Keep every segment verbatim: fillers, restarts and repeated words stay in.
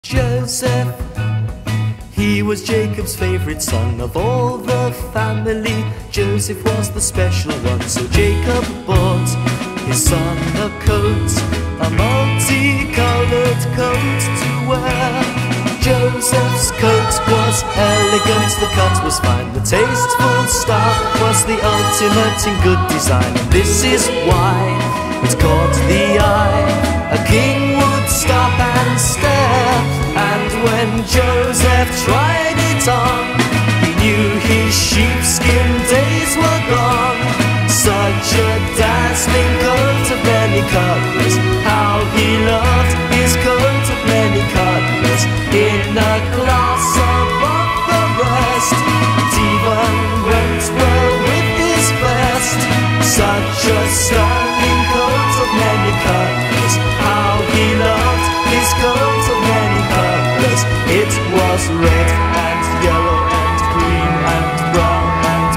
Joseph, he was Jacob's favourite son. Of all the family, Joseph was the special one. So Jacob bought his son a coat, a multicoloured coat to wear. Joseph's coat was elegant, the cut was fine, the tasteful style was the ultimate in good design. And this is why it caught the eye. A king would stop and stare, and when Joseph tried it on, he knew his sheepskin days were gone. Such a dazzling coat of many colours, how he loved his coat of many colours. In a class above the rest, it even went well with his vest. Such a stunning coat of many colours, how he loved his coat of many colours. It was red and yellow and green and brown and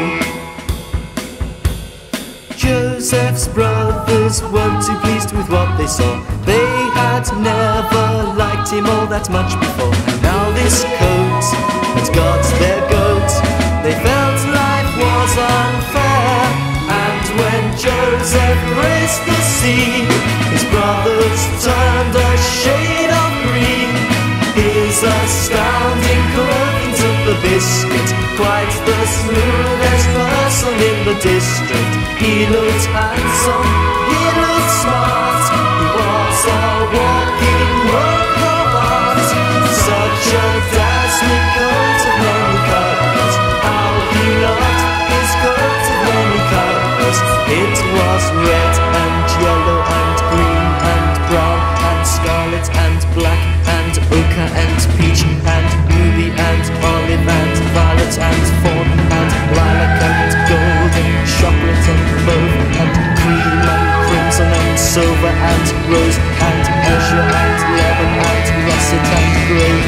blue. Joseph's brothers weren't too pleased with what they saw. They had never liked him all that much before. And now this coat had got their goat. They felt life was unfair. And when Joseph raised the sea, his brothers turned a shade of green. His astounding clothing took the biscuit, quite the smoothest person in the district. He looked handsome, he looked smart, he was a walking work of art. Such a dazzling coat of many colours, how he loved his coat of many colours. It was red and yellow and green and brown and scarlet and black and ochre and peach and ruby and olive and violet and fawn and lilac and golden chocolate and mauve and cream and crimson and silver and rose and azure and lemon and russet and grey